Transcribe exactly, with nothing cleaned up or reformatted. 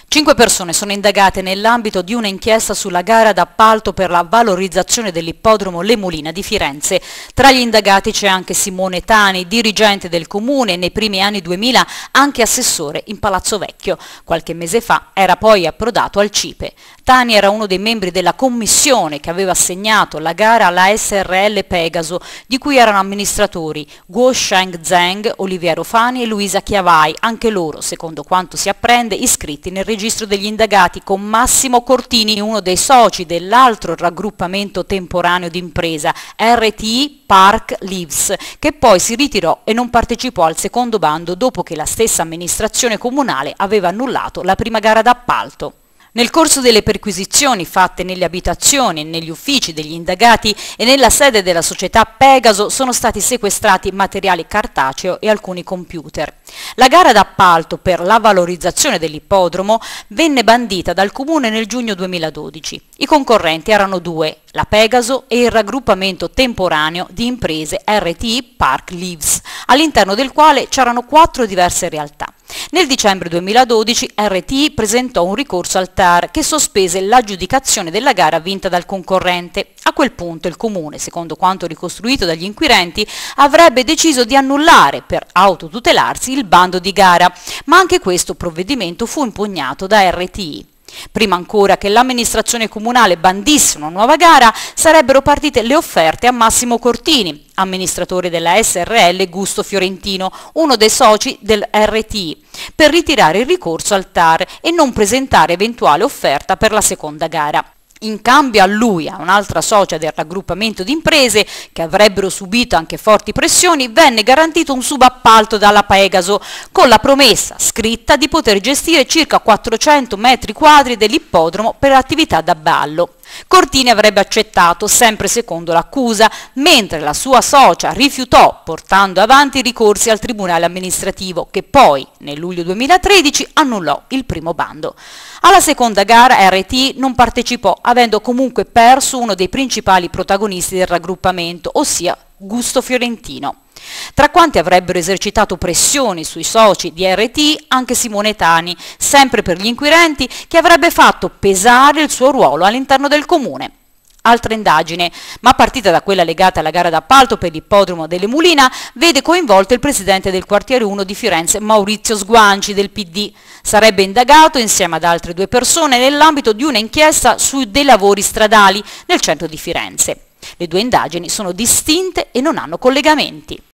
Cinque persone sono indagate nell'ambito di una inchiesta sulla gara d'appalto per la valorizzazione dell'ippodromo Le Mulina di Firenze. Tra gli indagati c'è anche Simone Tani, dirigente del comune e nei primi anni duemila anche assessore in Palazzo Vecchio. Qualche mese fa era poi approdato al CIPE. Tani era uno dei membri della commissione che aveva assegnato la gara alla S R L Pegaso, di cui erano amministratori Guo Sheng Zheng, Oliviero Fani e Luisa Chiavai, anche loro, secondo quanto si apprende, iscritti nel registro degli indagati con Massimo Cortini, uno dei soci dell'altro raggruppamento temporaneo d'impresa R T I Park Lives, che poi si ritirò e non partecipò al secondo bando dopo che la stessa amministrazione comunale aveva annullato la prima gara d'appalto. Nel corso delle perquisizioni fatte nelle abitazioni, negli uffici degli indagati e nella sede della società Pegaso sono stati sequestrati materiali cartaceo e alcuni computer. La gara d'appalto per la valorizzazione dell'ippodromo venne bandita dal comune nel giugno duemiladodici. I concorrenti erano due, la Pegaso e il raggruppamento temporaneo di imprese R T I Park Lives, all'interno del quale c'erano quattro diverse realtà. Nel dicembre duemiladodici R T I presentò un ricorso al T A R che sospese l'aggiudicazione della gara vinta dal concorrente. A quel punto il comune, secondo quanto ricostruito dagli inquirenti, avrebbe deciso di annullare per autotutelarsi il bando di gara, ma anche questo provvedimento fu impugnato da R T I. Prima ancora che l'amministrazione comunale bandisse una nuova gara, sarebbero partite le offerte a Massimo Cortini, amministratore della S R L Gusto Fiorentino, uno dei soci del R T I, per ritirare il ricorso al T A R e non presentare eventuale offerta per la seconda gara. In cambio a lui, a un'altra socia del raggruppamento di imprese, che avrebbero subito anche forti pressioni, venne garantito un subappalto dalla Pegaso, con la promessa scritta di poter gestire circa quattrocento metri quadri dell'ippodromo per attività da ballo. Cortini avrebbe accettato, sempre secondo l'accusa, mentre la sua socia rifiutò, portando avanti i ricorsi al tribunale amministrativo, che poi, nel luglio duemilatredici, annullò il primo bando. Alla seconda gara R T I non partecipò, avendo comunque perso uno dei principali protagonisti del raggruppamento, ossia Gusto Fiorentino. Tra quanti avrebbero esercitato pressioni sui soci di R T I anche Simone Tani, sempre per gli inquirenti, che avrebbe fatto pesare il suo ruolo all'interno del comune. Altra indagine, ma partita da quella legata alla gara d'appalto per l'ippodromo delle Mulina, vede coinvolto il presidente del quartiere uno di Firenze, Maurizio Sguanci, del P D. Sarebbe indagato insieme ad altre due persone nell'ambito di una inchiesta su dei lavori stradali nel centro di Firenze. Le due indagini sono distinte e non hanno collegamenti.